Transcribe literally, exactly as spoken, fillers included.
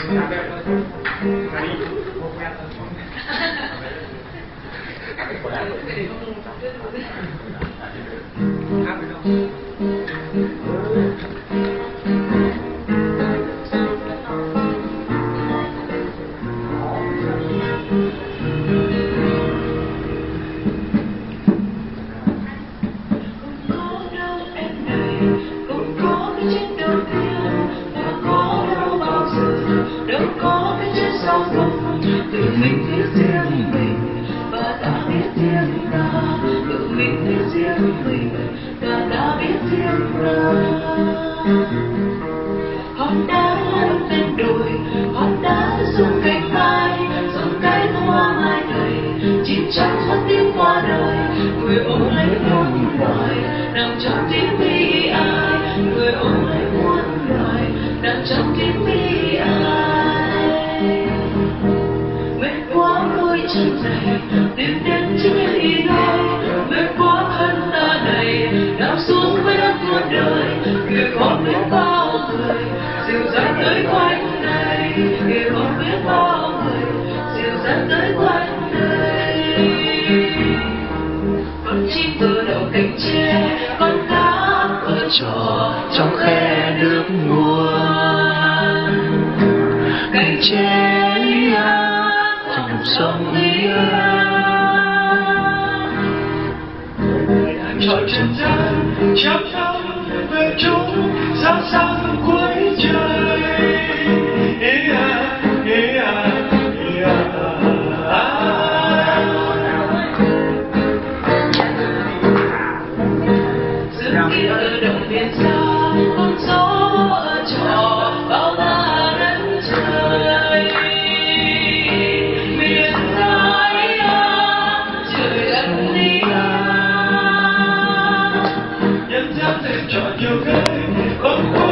Tự mình biết riêng mình và đã biết riêng ta, tự mình biết riêng mình và đã biết riêng ta. Hòn đá lăn lên đồi, hòn đá rung cánh mai, rung cánh hoa mai đầy, chim trắng mất tiếng qua đời. Người ôm lấy muôn loài nằm trong tiếng bi ai, người ôm lấy muôn loài nằm trong tiếng bi ai. Mệt quá đôi chân này tìm đến chỉ nơi, mệt quá thân ta này đáp xuống với đất muôn đời. Người còn biết bao người dịu dàng tới quanh đây, người còn biết bao người dịu dàng tới quanh đây. Con chim vừa đậu cánh tre, con cá vừa trò trong khe nước nguồn. Cánh tre trong sông Ia, trọi trần gian chắp thăm về chúng sáng sáng cuối trời. Ia, ia, ia, dừng kia ở đồng biển xa, con gió ở trọ bao la đất trời. Miền Thái trời đất đi, nhân gian thêm trọn nhiều cây con.